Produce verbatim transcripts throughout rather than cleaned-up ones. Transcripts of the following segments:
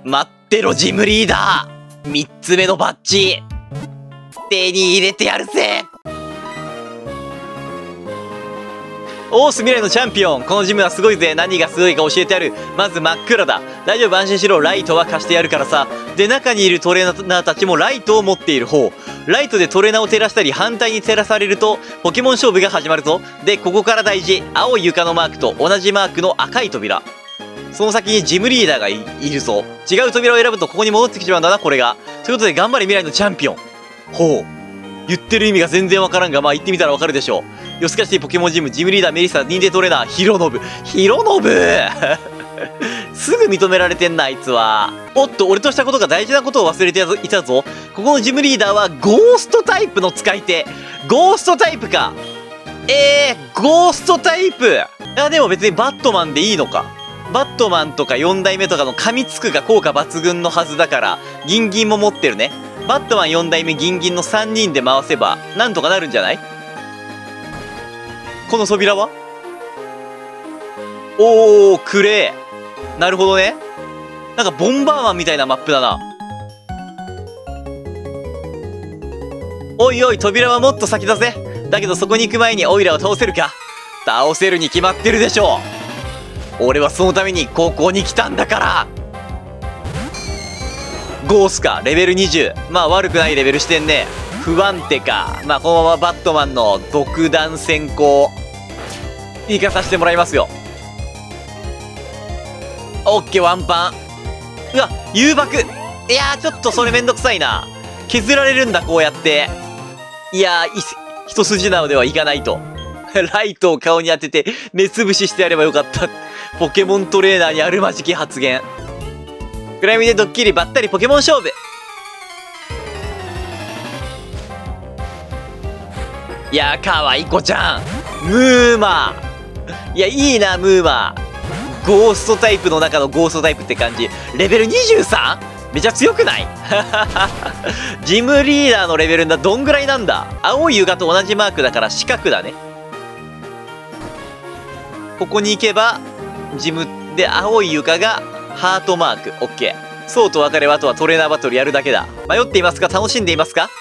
待ってろ、ジムリーダー。三つ目のバッジ。手に入れてやるぜ。オース未来のチャンピオン。このジムはすごいぜ。何がすごいか教えてやる。まず真っ暗だ。大丈夫、安心しろ。ライトは貸してやるからさ。で、中にいるトレーナーたちもライトを持っている方。ライトでトレーナーを照らしたり、反対に照らされると、ポケモン勝負が始まるぞ。で、ここから大事。青い床のマークと同じマークの赤い扉。その先にジムリーダーが い, いるぞ。違う扉を選ぶとここに戻ってきちまうんだな、これが。ということで、頑張れ未来のチャンピオン。ほう。言ってる意味が全然わからんが、まあ言ってみたらわかるでしょう。よしかしポケモンジム、ジムリーダー、メリッサ、認定トレーナー、ヒロノブ。ヒロノブすぐ認められてんな、あいつは。おっと、俺としたことが大事なことを忘れていたぞ。ここのジムリーダーは、ゴーストタイプの使い手。ゴーストタイプか。えー、ゴーストタイプ。あ、でも別にバットマンでいいのか。バットマンとかよん代目とかの噛みつくが効果抜群のはずだから、ギンギンも持ってるね。バットマンよん代目ギンギンのさんにんで回せば、なんとかなるんじゃない？この扉は？おー、くれー。なるほどね。なんかボンバーマンみたいなマップだな。おいおい、扉はもっと先だぜ。だけどそこに行く前にオイラを倒せるか？倒せるに決まってるでしょう。俺はそのために高校に来たんだから。ゴースか、レベルにじゅう。まあ悪くないレベルしてんね。不安定か。まあこのままバットマンの独断先行、行かさせてもらいますよ。オッケー、ワンパン。うわ、誘爆。いやー、ちょっとそれめんどくさいな。削られるんだ、こうやって。いやー、一筋縄ではいかないと。ライトを顔に当てて、目つぶししてやればよかった。ポケモントレーナーにあるまじき発言。暗闇でドッキリばったりポケモン勝負。いやー、かわいい子ちゃん。ムーマー。いや、いいな、ムーマー。ゴーストタイプの中のゴーストタイプって感じ。レベル にじゅうさん？ めちゃ強くない？ジムリーダーのレベルだ、どんぐらいなんだ？青い床と同じマークだから四角だね。ここに行けば、ジムで青い床がハートマーク。オッケー。そうと別れはあとはトレーナーバトルやるだけだ。迷っていますか？楽しんでいますか？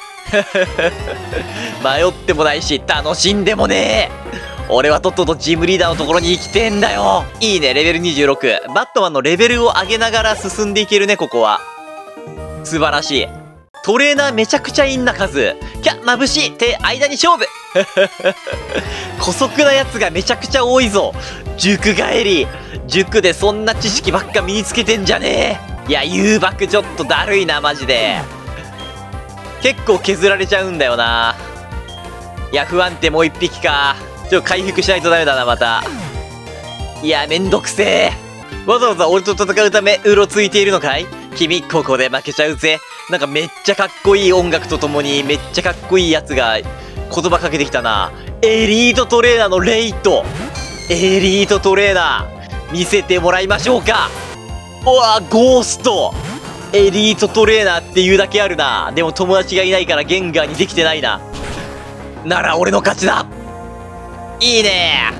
迷ってもないし、楽しんでもねえ。俺はとっととジムリーダーのところに生きてんだよ。いいね、レベルにじゅうろく。バットマンのレベルを上げながら進んでいけるね、ここは。素晴らしい。トレーナーめちゃくちゃいんな、数。キャ、眩しい。手、間に勝負。姑息なやつがめちゃくちゃ多いぞ。塾帰り。塾でそんな知識ばっか身につけてんじゃねえ。いや、誘爆ちょっとだるいな、マジで。結構削られちゃうんだよな。いや、不安定もう一匹か。ちょっと回復しないとダメだな、また。いや、めんどくせえ。わざわざ俺と戦うため、うろついているのかい？君、ここで負けちゃうぜ。なんかめっちゃかっこいい音楽とともに、めっちゃかっこいいやつが言葉かけてきたな。エリートトレーナーのレイト。エリートトレーナー、見せてもらいましょうか。うわ、ゴースト。エリートトレーナーっていうだけあるな。でも友達がいないからゲンガーにできてないな。なら俺の勝ちだ。いいね。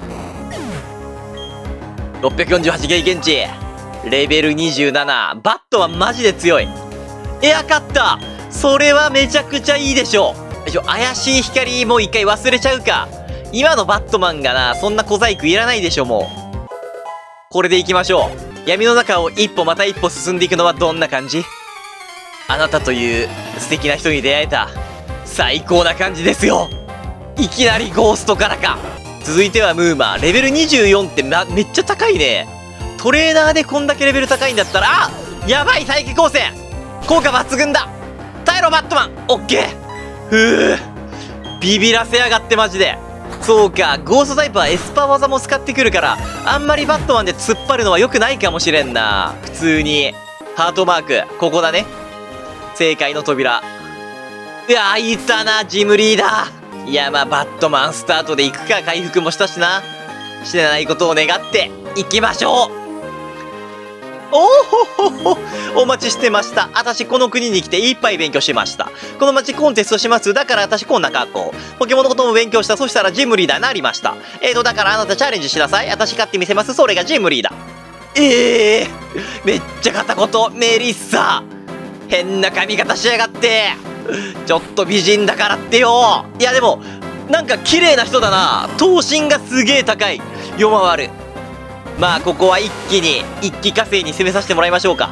ろっぴゃくよんじゅうはち経験値。レベルにじゅうなな。バットはマジで強い。エアカッター。それはめちゃくちゃいいでしょう。ちょ、怪しい光もう一回忘れちゃうか。今のバットマンがな、そんな小細工いらないでしょ、もう。これで行きましょう。闇の中を一歩また一歩進んでいくのはどんな感じ？あなたという素敵な人に出会えた。最高な感じですよ。いきなりゴーストからか。続いてはムーマー。レベルにじゅうよんって、ま、めっちゃ高いね。トレーナーでこんだけレベル高いんだったら、あ、やばい、大気光線効果抜群だ。耐えろ、バットマン。オッケー。ふぅ、ビビらせやがってマジで。そうか、ゴーストタイプはエスパー技も使ってくるから、あんまりバットマンで突っ張るのは良くないかもしれんな。普通にハートマーク、ここだね。正解の扉。いやー、いたな、ジムリーダー。いや、まあバットマンスタートで行くか。回復もしたしな。してないことを願って行きましょう。おーほほほ、お待ちしてました。私この国に来ていっぱい勉強しました。この街コンテストします。だから私こんな格好。ポケモンのことも勉強した。そしたらジムリーダーになりました。えーと、だからあなたチャレンジしなさい。私勝ってみせます。それがジムリーダー。 ええー、めっちゃ片言メリッサ。変な髪型しやがって。ちょっと美人だからってよ。いやでもなんか綺麗な人だな。頭身がすげえ高い。夜回る。まあここは一気に一気火星に攻めさせてもらいましょうか。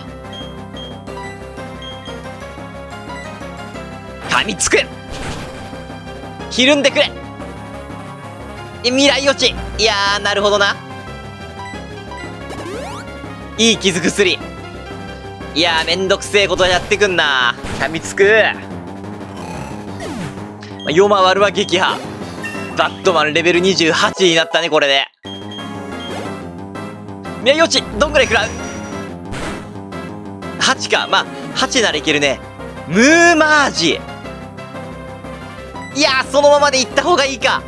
噛みつく。ひるんでくれ。未来予知。いやー、なるほどな。いい傷薬。いやー、めんどくせえことやってくんな。噛みつく。夜回るは撃破。バットマンレベルにじゅうはちになったね、これで。未来予知、どんぐらい食らう？ はち か。まあ、はちならいけるね。ムーマージ。いやー、そのままでいった方がいいか。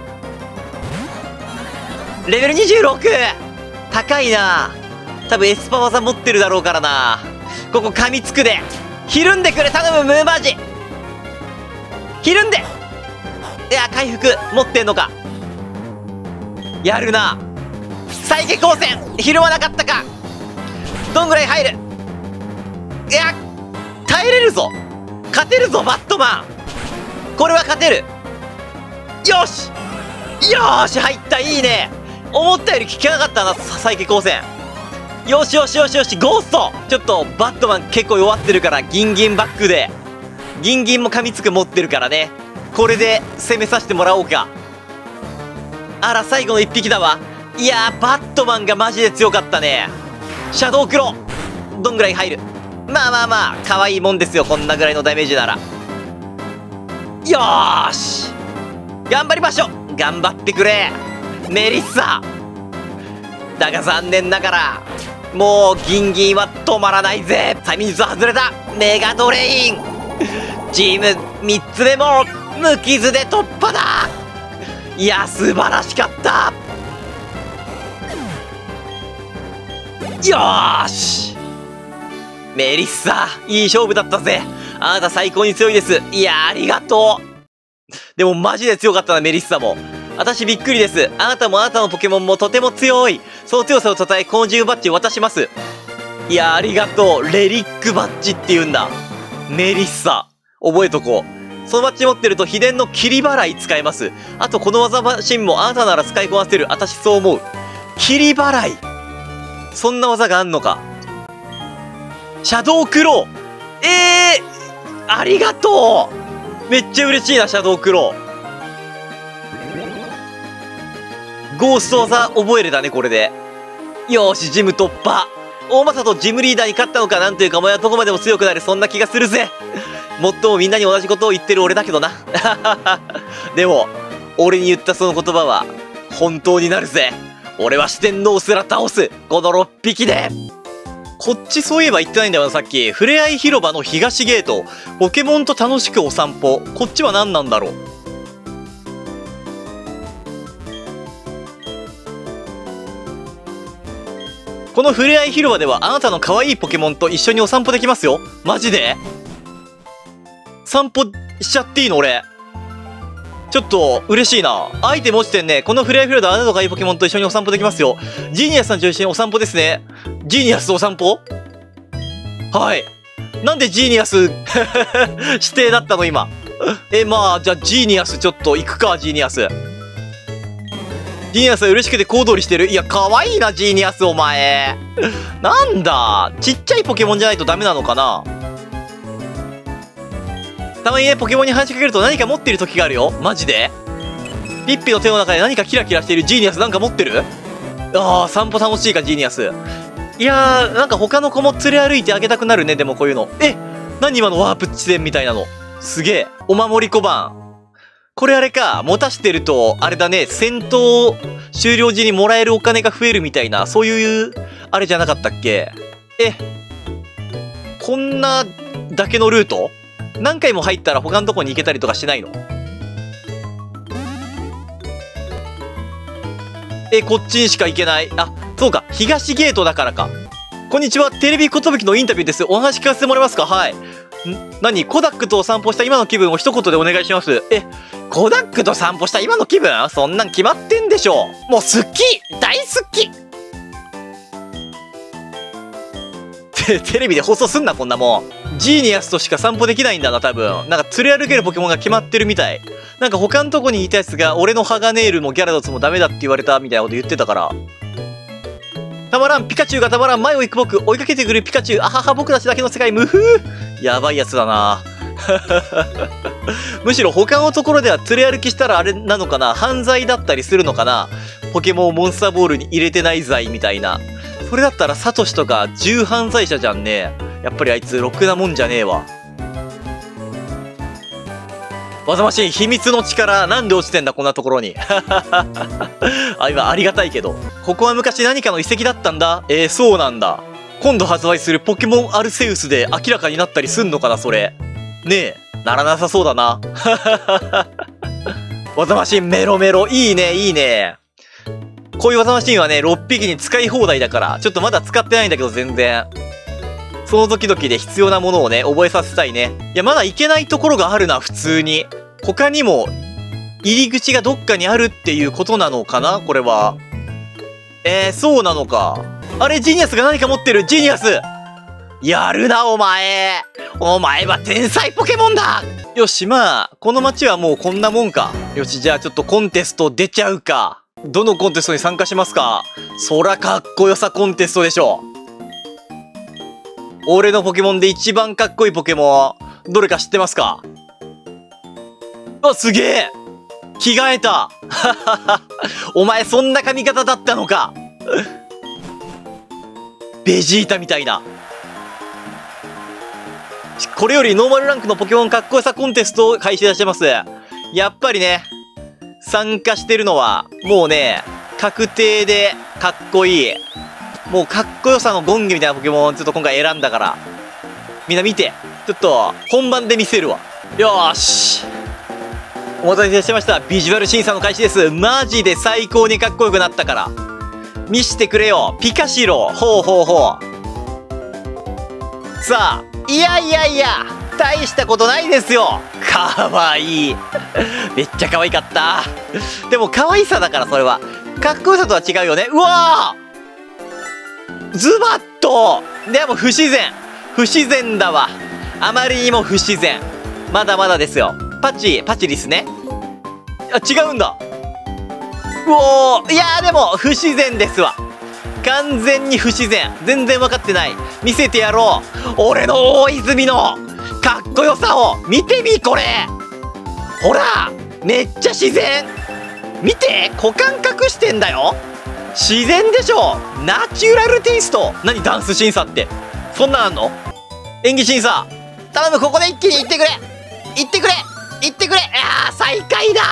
レベルにじゅうろく。高いな。多分エスパ技持ってるだろうからな。ここ噛みつくで。ひるんでくれ、頼む、ムーマージ。ひるんで。いや、回復持ってんのか。やるな。再起光線。ひるまなかったか。どんぐらい入る。いや、耐えれるぞ。勝てるぞ、バットマン。これは勝てる。よしよーし、入った。いいね。思ったより効かなかったな、再起光線。よしよしよしよし、ゴースト。ちょっとバットマン結構弱ってるから、ギンギンバックでギンギンも噛みつく持ってるからね。これで攻めさせてもらおうか。あら、最後のいっぴきだわ。いやー、バットマンがマジで強かったね。シャドウクロー、どんぐらい入る。まあまあまあ、可愛いもんですよ、こんなぐらいのダメージなら。よーし、頑張りましょう。頑張ってくれメリッサ。だが残念ながらもうギンギンは止まらないぜ。催眠術外れた。メガドレイン。チームみっつめも無傷で突破だ。いや、素晴らしかった。よーし、メリッサ、いい勝負だったぜ。あなた最高に強いです。いや、ありがとう。でもマジで強かったな、メリッサも。私びっくりです。あなたもあなたのポケモンもとても強い。その強さをたたえ、コンジューバッジを渡します。いや、ありがとう。レリックバッジって言うんだ。メリッサ。覚えとこう。そのバッジ持ってると秘伝の切り払い使えます。あとこの技マシンもあなたなら使いこなせる。私そう思う。切り払い。そんな技があんのか。シャドウクロー。えー、ありがとう。めっちゃ嬉しいな、シャドウクロー。ゴースト技覚えれたね、これで。よーし、ジム突破。大政とジムリーダーに勝ったのか。なんというか、お前はどこまでも強くなる、そんな気がするぜ。もっともみんなに同じことを言ってる俺だけどな。でも俺に言ったその言葉は本当になるぜ。俺は四天王すら倒す、このろっぴきで。こっちそういえば言ってないんだよな、さっき。ふれあい広場の東ゲート。ポケモンと楽しくお散歩。こっちは何なんだろう。このふれあい広場ではあなたの可愛いポケモンと一緒にお散歩できますよ。マジで散歩しちゃっていいの俺。ちょっと嬉しいな。アイテム落ちてんね。このフレアフィールド、あなたの可愛いポケモンと一緒にお散歩できますよ。ジーニアスさんと一緒にお散歩ですね。ジーニアスお散歩。はい。なんでジーニアス指定だったの今。え、まあ、じゃあジーニアスちょっと行くか、ジーニアス。ジーニアスは嬉しくて小躍りしてる。いや、可愛いな、ジーニアスお前。なんだ、ちっちゃいポケモンじゃないとダメなのかな。たまにね、ポケモンに話しかけると何か持ってる時があるよ。マジでピッピの手の中で何かキラキラしている。ジーニアスなんか持ってる。ああ、散歩楽しいか、ジーニアス。いやー、なんか他の子も連れ歩いてあげたくなるね。でもこういうの。え、何今のワープ地点みたいなの。すげえ。お守り小判。これあれか、持たしてると、あれだね、戦闘終了時にもらえるお金が増えるみたいな、そういう、あれじゃなかったっけ。え、こんなだけのルート何回も入ったら他のとこに行けたりとかしないの？え、こっちにしか行けない。あ、そうか。東ゲートだからか。こんにちは。テレビことぶきのインタビューです。お話聞かせてもらえますか？はい。ん何？コダックとお散歩した今の気分を一言でお願いします。え、コダックと散歩した今の気分？そんなん決まってんでしょ。もう好き！大好き！ テテレビで放送すんな、こんなもん。ジーニアスとしか散歩できないんだな、多分。なんか連れ歩けるポケモンが決まってるみたい。なんか他のとこにいたやつが、俺のハガネールもギャラドスもダメだって言われたみたいなこと言ってたから。たまらん、ピカチュウがたまらん、前を行く僕、追いかけてくるピカチュウ、あはは、僕たちだけの世界、ムフー。やばいやつだな。むしろ他のところでは連れ歩きしたらあれなのかな、犯罪だったりするのかな、ポケモンをモンスターボールに入れてない罪みたいな。それだったらサトシとか重犯罪者じゃんね。やっぱりあいつろくなもんじゃねえわ。技マシン秘密の力、なんで落ちてんだこんなところに。あ、今ありがたいけど。ここは昔何かの遺跡だったんだ。えー、そうなんだ。今度発売するポケモンアルセウスで明らかになったりすんのかなそれ。ねえ、ならなさそうだな。技マシンメロメロ、いいねいいね。こういう技マシンはね、ろっぴきに使い放題だから、ちょっとまだ使ってないんだけど全然。その時々で必要なものをね、覚えさせたいね。いや、まだ行けないところがあるな、普通に。他にも、入り口がどっかにあるっていうことなのかなこれは。えー、そうなのか。あれ、ジーニアスが何か持ってる、ジーニアスやるな、お前お前は天才ポケモンだ。よし、まあ、この街はもうこんなもんか。よし、じゃあちょっとコンテスト出ちゃうか。どのコンテストに参加しますか？そらかっこよさコンテストでしょ。俺のポケモンで一番かっこいいポケモン、どれか知ってますか？あ、すげえ着替えたお前そんな髪型だったのかベジータみたいな。これよりノーマルランクのポケモンかっこよさコンテストを開始いたします。やっぱりね、参加してるのは、もうね、確定でかっこいい。もうかっこよさのゴンゲみたいなポケモンちょっと今回選んだから。みんな見て。ちょっと、本番で見せるわ。よーし。お待たせいたしました。ビジュアル審査の開始です。マジで最高にかっこよくなったから。見してくれよ。ピカシロ。ほうほうほう。さあ、いやいやいや、大したことないですよ。かわいい。めっちゃ可愛かった。でも可愛さだからそれは。かっこよさとは違うよね。うわーズバッとでも不自然。不自然だわ。あまりにも不自然。まだまだですよ。パチ、パチリスね。あ、違うんだ。うおーいやーでも不自然ですわ。完全に不自然。全然分かってない。見せてやろう。俺の大泉のかっこよさを見てみこれ。ほらめっちゃ自然。見て股間隠してんだよ。自然でしょ。ナチュラルテイスト。何ダンス審査ってそんなんあんの？演技審査頼む。ここで一気にいってくれいってくれいってくれ。あー最下位だ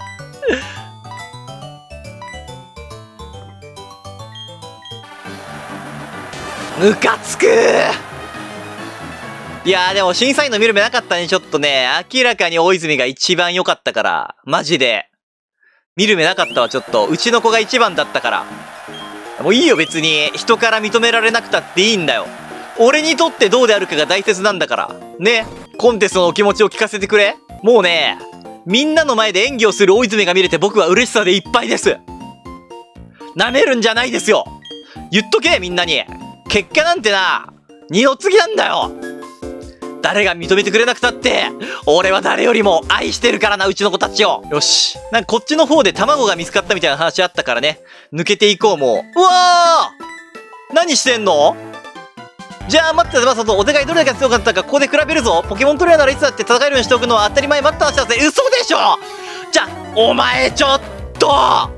ムカつくー。いやーでも審査員の見る目なかったね。ちょっとね、明らかに大泉が一番良かったから、マジで見る目なかったわ。ちょっとうちの子が一番だったから。もういいよ別に。人から認められなくたっていいんだよ。俺にとってどうであるかが大切なんだからね。コンテストのお気持ちを聞かせてくれ。もうね、みんなの前で演技をする大泉が見れて僕は嬉しさでいっぱいです。舐めるんじゃないですよ。言っとけみんなに。結果なんてな、二の次なんだよ。誰が認めてくれなくたって、俺は誰よりも愛してるからな、うちの子たちを。よし。なんかこっちの方で卵が見つかったみたいな話あったからね。抜けていこう、もう。うわー何してんの？じゃあ待って、マサとお互いどれだけ強かったかここで比べるぞ。ポケモントレーナーならいつだって戦えるようにしておくのは当たり前。待った話だぜ。嘘でしょ。じゃあ、お前ちょっと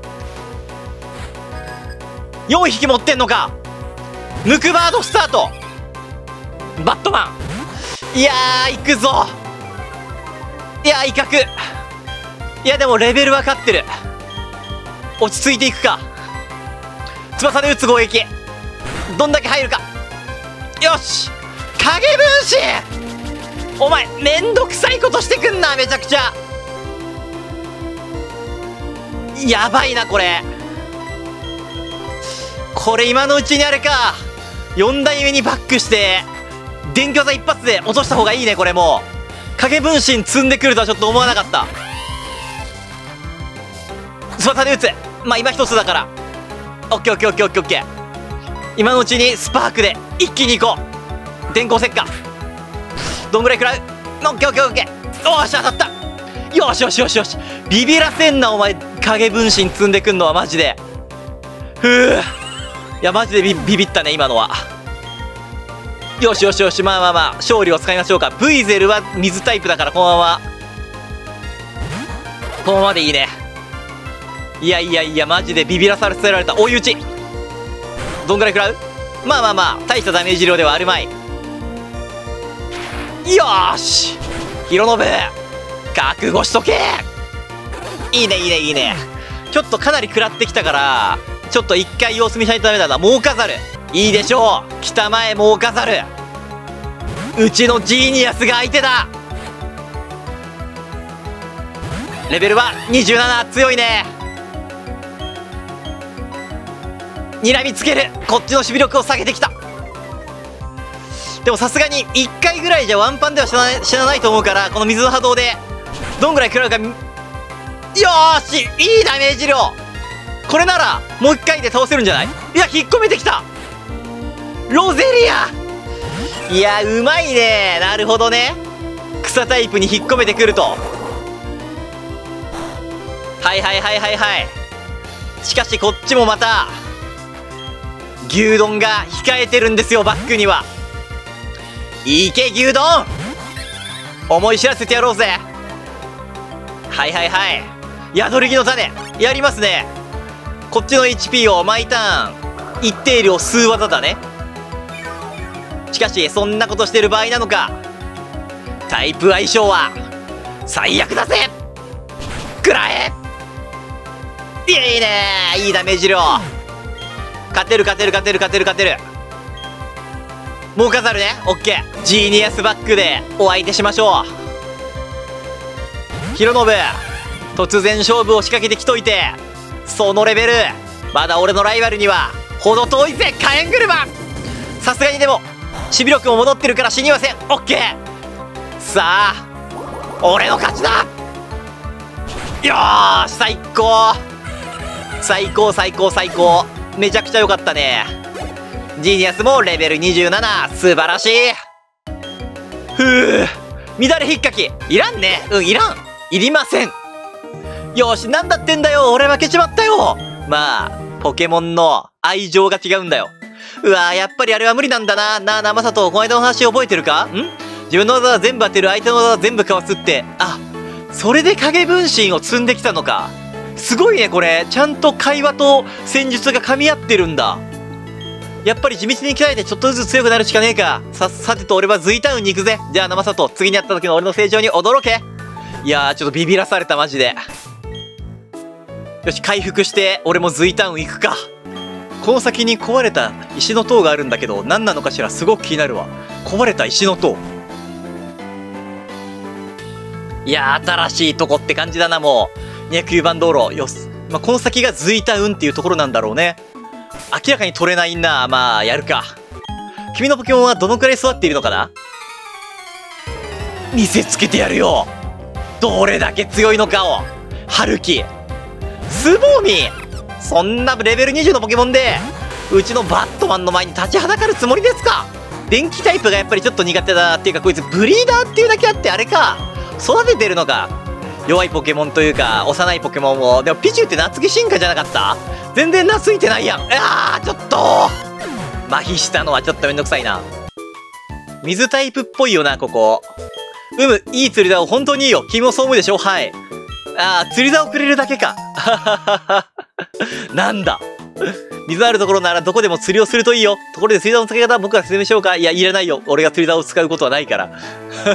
よんひき持ってんのか。ムクバードスタート。バットマン。いやー、行くぞ。いやー、威嚇。いや、でもレベルは勝ってる。落ち着いていくか。翼で撃つ攻撃。どんだけ入るか。よし。影分身。お前、めんどくさいことしてくんな、めちゃくちゃ。やばいな、これ。これ今のうちにあれか。よん代目にバックして電巨座一発で落とした方がいいね。これもう影分身積んでくるとはちょっと思わなかった。翼で撃つ。まあ今一つだから。オッケーオッケーオッケーオッケーオッケー。今のうちにスパークで一気に行こ電光石火。どんぐらい食らう？オッケーオッケーオッケー。おーし、当たった。よしよしよしよし。ビビらせんなお前。影分身積んでくんのはマジで。ふう。いやマジでビビビったね今のは。よしよしよし、まあまあまあ勝利をつかみましょうか。ブイゼルは水タイプだからこのままこのままでいいね。いやいやいやマジでビビらさせられた。追い打ち。どんぐらい食らう？まあまあまあ大したダメージ量ではあるまい。よーし、ヒロノブ覚悟しとけ。いいねいいねいいね。ちょっとかなり食らってきたからちょっと一回様子見しないとダメだな。モーカザルいいでしょう。北前モーカザル、うちのジーニアスが相手だ。レベルはにじゅうなな。強いね。睨みつける。こっちの守備力を下げてきた。でもさすがにいっかいぐらいじゃワンパンでは死なない、死なないと思うから、この水の波動でどんぐらい食らうか。よーし、いいダメージ量。これならもういっかいで倒せるんじゃない？いや引っ込めてきた。ロゼリア、いやうまいね。なるほどね、草タイプに引っ込めてくると。はいはいはいはいはい。しかしこっちもまた牛丼が控えてるんですよバックには。いけ牛丼、思い知らせてやろうぜ。はいはいはい、宿り木の種やりますね。こっちの エイチピー を毎ターン一定量吸う技だね。しかしそんなことしてる場合なのか。タイプ相性は最悪だぜ。くらえ。いいね、いいダメージ量。勝てる勝てる勝てる勝てる勝てる。もう飾るね。オッケー、ジーニアスバックでお相手しましょう。ヒロノブ突然勝負を仕掛けてきといて、そのレベルまだ俺のライバルには程遠いぜ。火炎車、さすがにでも守備力も戻ってるから死にません。オッケー、さあ俺の勝ちだ。よーし、最高最高最高最高、めちゃくちゃ良かったね。ジーニアスもレベルにじゅうなな、素晴らしい。ふう、乱れ引っかきいらんね。うん、いらん、いりません。よし、なんだってんだよ、俺負けちまったよ。まあポケモンの愛情が違うんだよ。うわー、やっぱりあれは無理なんだな。なあな、まさとこの間の話覚えてるか？ん、自分の技は全部当てる、相手の技は全部かわすって。あ、それで影分身を積んできたのか。すごいねこれ、ちゃんと会話と戦術が噛み合ってるんだ。やっぱり地道に鍛えてちょっとずつ強くなるしかねえか。さ、さてと俺はズイタウンに行くぜ。じゃあ生里、次に会った時の俺の成長に驚け。いやー、ちょっとビビらされたマジで。よし、回復して俺もズイタウン行くか。この先に壊れた石の塔があるんだけど、何なのかしら、すごく気になるわ。壊れた石の塔。いやー、新しいとこって感じだな。もうにひゃくきゅうばん道路よし、まあ、この先がズイタウンっていうところなんだろうね。明らかに取れないな。まあやるか。君のポケモンはどのくらい育っているのかな。見せつけてやるよ、どれだけ強いのかを。春樹、スボーミ、そんなレベルにじゅうのポケモンでうちのバットマンの前に立ちはだかるつもりですか。電気タイプがやっぱりちょっと苦手だっていうか、こいつブリーダーっていうだけあってあれか、育ててるのか。弱いポケモンというか幼いポケモンを。でもピチューって夏木進化じゃなかった？全然懐いてないやん。あー、ちょっと麻痺したのはちょっとめんどくさいな。水タイプっぽいよなここ。うむ、いい釣り竿、本当にいいよ。君もそう思うでしょ。はい。あー、釣り竿くれるだけか。なんだ、水あるところならどこでも釣りをするといいよ。ところで釣り竿の使い方僕が説明しようか。いや、いらないよ、俺が釣り竿を使うことはないから。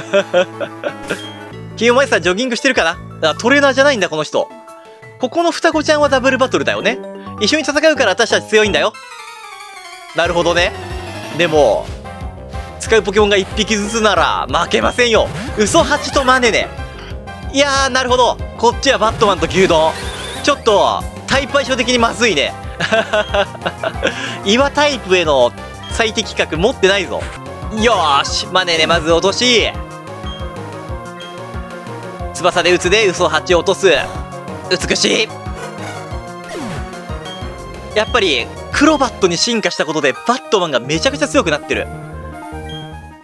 君お前さ、ジョギングしてるかな。あ、トレーナーじゃないんだこの人。ここの双子ちゃんはダブルバトルだよね。一緒に戦うから私たち強いんだよ。なるほどね。でも使うポケモンがいっぴきずつなら負けませんよ。嘘ハチとマネネ。いやー、なるほど、こっちはバットマンと牛丼。ちょっとタイプ相性的にまずいね。岩タイプへの最適格持ってないぞ。よーし、マネネまず落とし、翼で打つで嘘ハチを落とす。美しい。やっぱりクロバットに進化したことでバットマンがめちゃくちゃ強くなってる。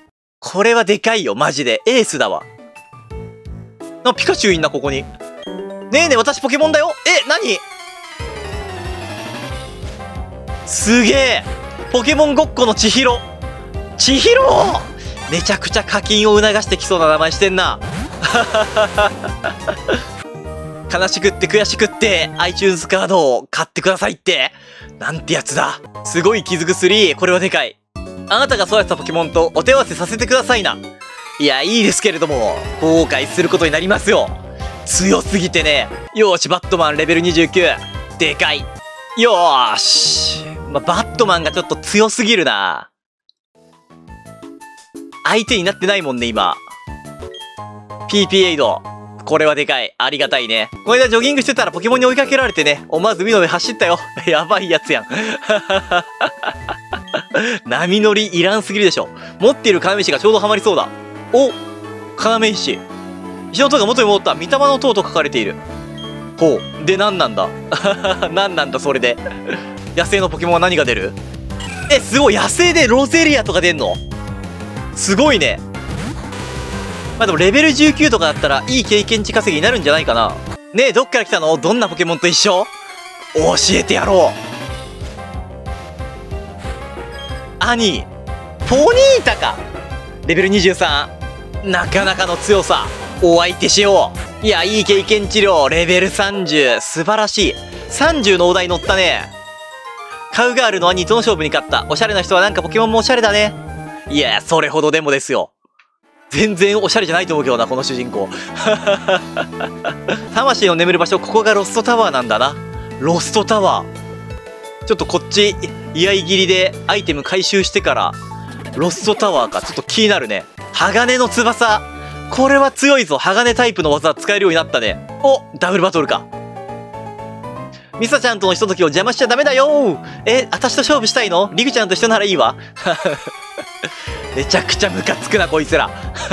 これはでかいよ、マジで。エースだわ。あ、ピカチュウいんな、ここに。ねえねえ、私ポケモンだよ。え、何？すげえ。ポケモンごっこの千尋。千尋！めちゃくちゃ課金を促してきそうな名前してんな。悲しくって悔しくって iTunes カードを買ってくださいって。なんてやつだ。すごい傷薬。これはでかい。あなたが育てたポケモンとお手合わせさせてくださいな。いや、いいですけれども、後悔することになりますよ。強すぎてね。よーし、バットマンレベルにじゅうきゅう。でかい。よーし。まあ、バットマンがちょっと強すぎるな。相手になってないもんね、今。ピーピー エイド。これはでかい。ありがたいね。この間ジョギングしてたらポケモンに追いかけられてね、思わず海の上走ったよ。やばいやつやん。波乗りいらんすぎるでしょ。持っている要石がちょうどハマりそうだ。お、要石。石の塔が元に戻った。御霊の塔と書かれている。ほう。で、何なんだ何なんだ、それで。野生のポケモンは何が出る？え、すごい。野生でロゼリアとか出んの？すごいね。まあでもレベルじゅうきゅうとかだったらいい経験値稼ぎになるんじゃないかな。ねえ、どっから来たの？どんなポケモンと一緒？教えてやろう。兄、ポニータか。レベルにじゅうさん。なかなかの強さ。お相手しよう。いや、いい経験値量。レベルさんじゅう。素晴らしい。さんじゅうのお題乗ったね。カウガールの兄との勝負に勝った。おしゃれな人はなんかポケモンもおしゃれだね。いや、それほどでもですよ。全然おしゃれじゃないと思うけどな、この主人公。魂の眠る場所、ここがロストタワーなんだな。ロストタワー。ちょっとこっち、居合切りでアイテム回収してから、ロストタワーか。ちょっと気になるね。鋼の翼。これは強いぞ。鋼タイプの技使えるようになったね。お、ダブルバトルか。ミサちゃんとのひとときを邪魔しちゃダメだよ。え、私と勝負したいの？リグちゃんと一緒ならいいわ。めちゃくちゃムカつくな、こいつら。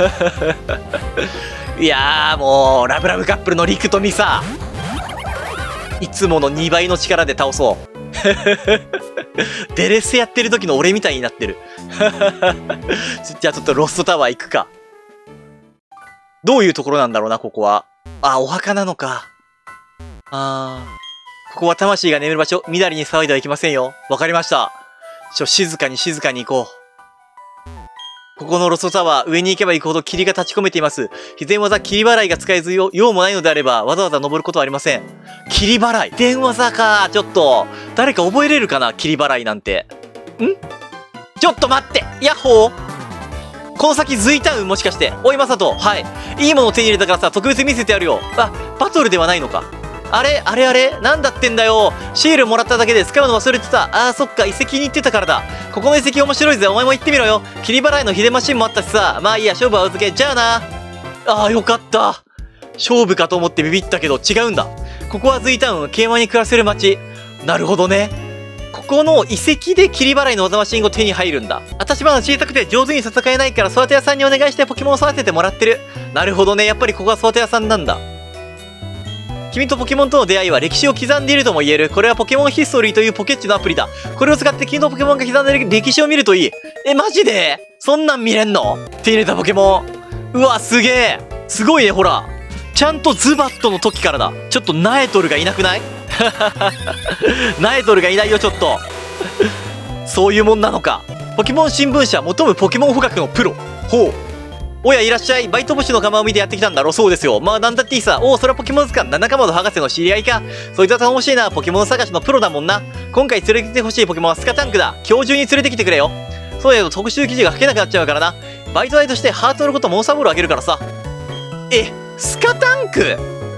いやー、もう、ラブラブカップルのリクとミサ。いつものにばいの力で倒そう。デレスやってる時の俺みたいになってる。じゃあちょっとロストタワー行くか。どういうところなんだろうな、ここは。あ、お墓なのか。あー。ここは魂が眠る場所。みだりに騒いではいけませんよ。わかりました。ちょ、静かに静かに行こう。ここのロストタワー、上に行けば行くほど霧が立ち込めています。秘伝技、霧払いが使えずよ、用もないのであれば、わざわざ登ることはありません。霧払い。電技か。ちょっと、誰か覚えれるかな？霧払いなんて。ん？ちょっと待って！ヤッホー！この先、ズイタウンもしかして。おい、マサト。はい。いいものを手に入れたからさ、特別見せてやるよ。あ、バトルではないのか。あれあれあれなんだってんだよ。シールもらっただけで使うの忘れてた。あーそっか、遺跡に行ってたからだ。ここの遺跡面白いぜ。お前も行ってみろよ。切り払いのヒデマシンもあったしさ。まあいいや、勝負は預け。じゃあな。あーよかった。勝負かと思ってビビったけど違うんだ。ここはズイタウン、桂馬に暮らせる街。なるほどね。ここの遺跡で切り払いのおざましんご手に入るんだ。私まだ小さくて上手に戦えないから育て屋さんにお願いしてポケモンを育ててもらってる。なるほどね。やっぱりここは育て屋さんなんだ。君とポケモンとの出会いは歴史を刻んでいるとも言える。これはポケモンヒストリーというポケッチのアプリだ。これを使って君とポケモンが刻んでいる歴史を見るといい。え、マジで？そんなん見れんの？手入れたポケモン。うわ、すげえ。すごいね、ほら。ちゃんとズバットの時からだ。ちょっとナエトルがいなくない？ナエトルがいないよ、ちょっと。そういうもんなのか。ポケモン新聞社、求むポケモン捕獲のプロ。ほう。おや、いらっしゃい。バイト募集の釜を見てやってきたんだろ。そうですよ。まあ、なんだっていいさ。おお、それはポケモン図鑑。七かまど博士の知り合いか。そいつは頼もしいな。ポケモン探しのプロだもんな。今回連れてきてほしいポケモンはスカタンクだ。今日中に連れてきてくれよ。そうやと特集記事が書けなくなっちゃうからな。バイト代としてハートのことモンスターボールあげるからさ。え、スカタンク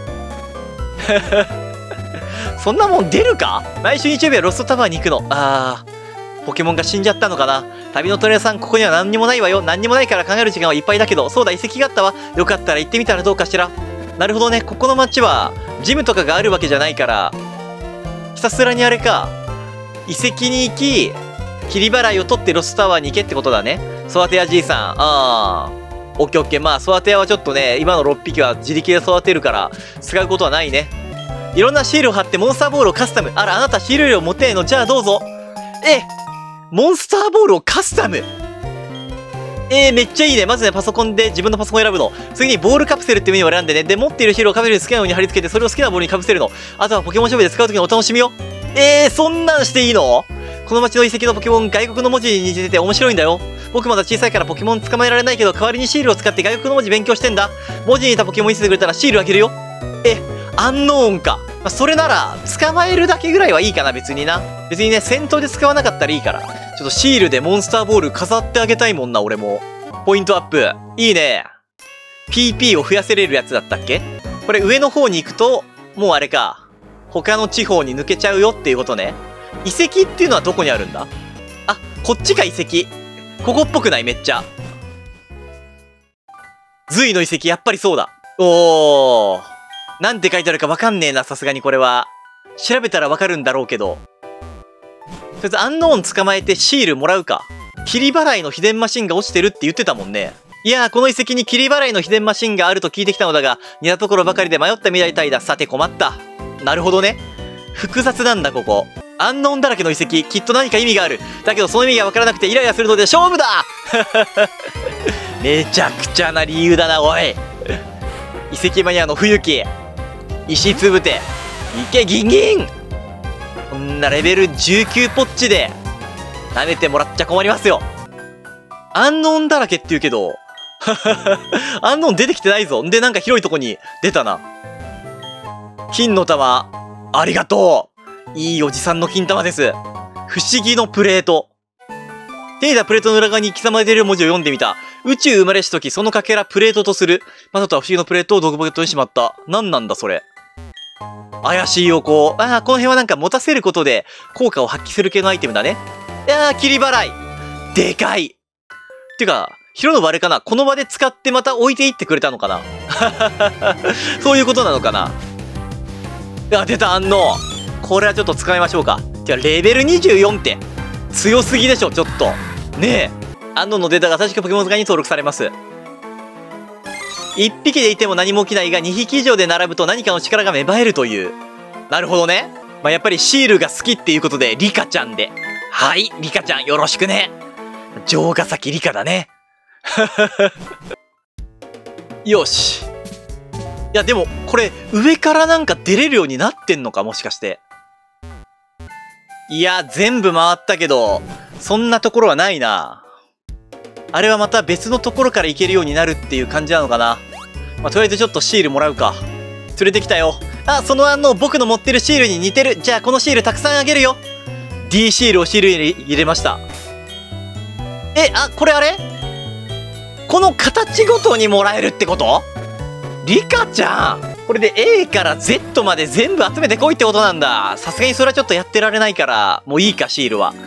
そんなもん出るか？来週日曜日はロストタワーに行くの。あー。ポケモンが死んじゃったのかな。旅のトレーナーさん、ここには何にもないわよ。何にもないから考える時間はいっぱいだけど、そうだ、遺跡があったわ。よかったら行ってみたらどうかしら。なるほどね。ここの街は、ジムとかがあるわけじゃないから、ひたすらにあれか。遺跡に行き、切り払いを取ってロスタワーに行けってことだね。育て屋じいさん。あー。オッケーオッケー。まあ、育て屋はちょっとね、今のろっぴきは自力で育てるから、使うことはないね。いろんなシールを貼ってモンスターボールをカスタム。あら、あなたシール量持ってないの？じゃあどうぞ。えモンスターボールをカスタム。 えー、めっちゃいいね。まずね、パソコンで自分のパソコンを選ぶの。次にボールカプセルっていうメニューを選んでね。で、持っているシールをカプセルに好きなように貼り付けて、それを好きなボールにかぶせるの。あとはポケモンショップで使うときのお楽しみよ。えー、そんなんしていいの？この街の遺跡のポケモン、外国の文字に似てて面白いんだよ。僕まだ小さいからポケモン捕まえられないけど、代わりにシールを使って外国の文字勉強してんだ。文字に似たポケモン見せてくれたらシールあげるよ。え、アンノーンか。まあ、それなら、捕まえるだけぐらいはいいかな、別にな。別にね、戦闘で使わなかったらいいから。ちょっとシールでモンスターボール飾ってあげたいもんな、俺も。ポイントアップ。いいね。ピーピー を増やせれるやつだったっけ？これ上の方に行くと、もうあれか。他の地方に抜けちゃうよっていうことね。遺跡っていうのはどこにあるんだ？あ、こっちが遺跡。ここっぽくない？めっちゃ。隋の遺跡、やっぱりそうだ。おー。なんて書いてあるかわかんねえな、さすがにこれは。調べたらわかるんだろうけど。とりあえず、アンノーン捕まえてシールもらうか。切り払いの秘伝マシンが落ちてるって言ってたもんね。いやー、この遺跡に切り払いの秘伝マシンがあると聞いてきたのだが、似たところばかりで迷ったみたいだ。さて困った。なるほどね。複雑なんだ、ここ。アンノーンだらけの遺跡、きっと何か意味がある。だけどその意味がわからなくてイライラするので勝負だめちゃくちゃな理由だな、おい。遺跡マニアの冬木。石つぶて。いけ、ギンギン。こんなレベルじゅうきゅうポッチで、舐めてもらっちゃ困りますよ。アンノーンだらけって言うけど、アンノーン出てきてないぞ。んで、なんか広いとこに出たな。金の玉、ありがとう。いいおじさんの金玉です。不思議のプレート。手に入れたプレートの裏側に刻まれている文字を読んでみた。宇宙生まれしとき、そのかけらプレートとする。まさとは不思議のプレートをドッグポケットにしまった。なんなんだ、それ。怪しい横行。ああ、この辺はなんか持たせることで効果を発揮する系のアイテムだね。いやー、切り払い。でかい。っていうか、ヒロノブあれかな、この場で使ってまた置いていってくれたのかなそういうことなのかな。あ、出た、安納。これはちょっと使いましょうか。てか、レベルにじゅうよんって強すぎでしょ、ちょっと。ねえ。安納のデータが新しくポケモン図鑑に登録されます。いっぴきでいても何も起きないが、にひき以上で並ぶと何かの力が芽生えるという。なるほどね。まあ、やっぱりシールが好きっていうことで、リカちゃんで。はい、リカちゃんよろしくね。城ヶ崎リカだね。よし。いや、でも、これ、上からなんか出れるようになってんのか、もしかして。いや、全部回ったけど、そんなところはないな。あれはまた別のところから行けるようになるっていう感じなのかな。まあ、とりあえずちょっとシールもらうか。連れてきたよ。あ、その案の僕の持ってるシールに似てる。じゃあこのシールたくさんあげるよ。D シールをシールに入れました。え、あ、これあれ？この形ごとにもらえるってこと？リカちゃん！これで A から Z まで全部集めてこいってことなんだ。さすがにそれはちょっとやってられないから、もういいか、シールは。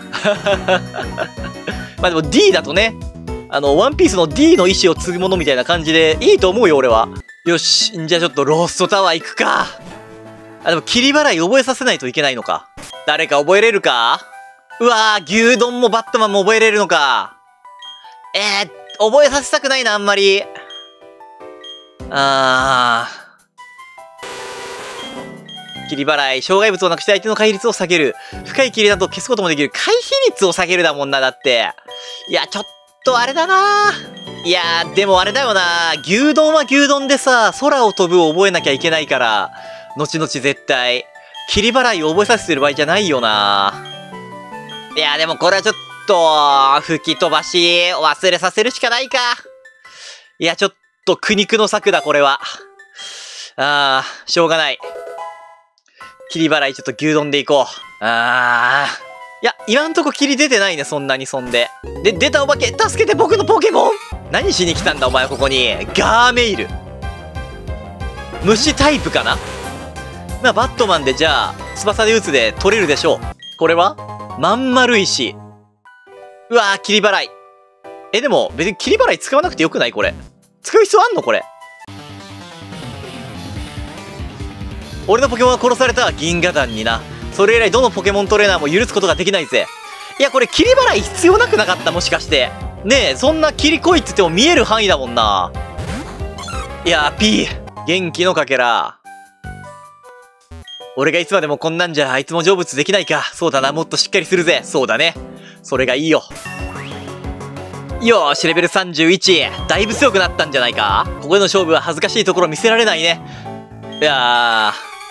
まあでも D だとね、あの、ワンピースの D の意志を継ぐものみたいな感じでいいと思うよ、俺は。よし、じゃあちょっとローストタワー行くか。あ、でも切り払い覚えさせないといけないのか。誰か覚えれるか？うわー、牛丼もバットマンも覚えれるのか。えー、覚えさせたくないな、あんまり。あー。切り払い、障害物をなくして相手の回避率を下げる。深い切りだと消すこともできる。回避率を下げるだもんな、だって。いや、ちょっとあれだな。いやー、でもあれだよな。牛丼は牛丼でさ、空を飛ぶを覚えなきゃいけないから、後々絶対。切り払いを覚えさせてる場合じゃないよな。いや、でもこれはちょっと、吹き飛ばし、忘れさせるしかないか。いや、ちょっと苦肉の策だ、これは。あー、しょうがない。切り払いちょっと牛丼でいこう。あー。いや、今んとこ切り出てないね、そんなにそんで。で、出たお化け、助けて僕のポケモン！何しに来たんだ、お前ここに。ガーメイル。虫タイプかな？まあ、バットマンでじゃあ、翼で撃つで取れるでしょう。これはまん丸石。うわー、切り払い。え、でも、別に切り払い使わなくてよくないこれ。使う必要あんのこれ。俺のポケモンが殺された銀河団にな。それ以来どのポケモントレーナーも許すことができないぜ。いや、これ切り払い必要なくなかったもしかして。ねえ、そんな切り来いって言っても見える範囲だもんな。いやー、P。元気のかけら。俺がいつまでもこんなんじゃあいつも成仏できないか。そうだな、もっとしっかりするぜ。そうだね。それがいいよ。 よーし、レベルさんじゅういち。だいぶ強くなったんじゃないか。ここでの勝負は恥ずかしいところ見せられないね。いや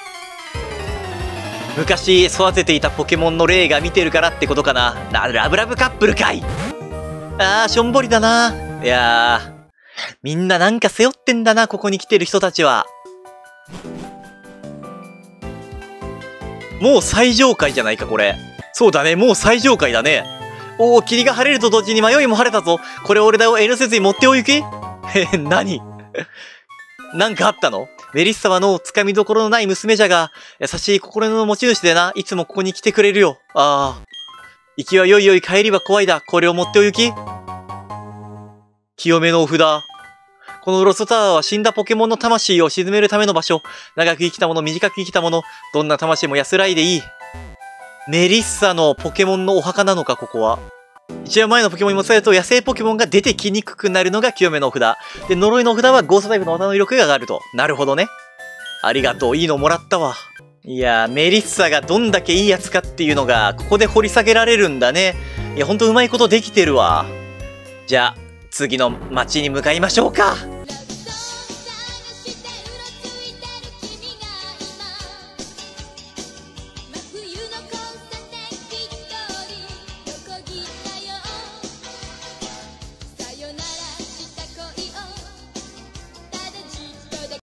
ー。昔育てていたポケモンの霊が見てるからってことかな。ララブラブカップルかい。あー、しょんぼりだな。いやー。みんななんか背負ってんだな、ここに来てる人たちは。もう最上階じゃないか、これ。そうだね、もう最上階だね。おお、霧が晴れると同時に迷いも晴れたぞ。これ俺だよ、遠慮せずに持ってお行け。え、何なんかあったの？メリッサはのつかみどころのない娘じゃが、優しい心の持ち主でな、いつもここに来てくれるよ。ああ。行きはよいよい、帰りは怖いだ。これを持ってお行き。清めのお札。このロストタワーは死んだポケモンの魂を沈めるための場所。長く生きたもの、短く生きたもの、どんな魂も安らいでいい。メリッサのポケモンのお墓なのか、ここは。一番前のポケモンにも伝えると野生ポケモンが出てきにくくなるのが清めのお札。で、呪いのお札はゴーストタイプの技の威力が上がると。なるほどね。ありがとう。いいのもらったわ。いやー、メリッサがどんだけいいやつかっていうのが、ここで掘り下げられるんだね。いや、ほんとうまいことできてるわ。じゃあ、次の街に向かいましょうか。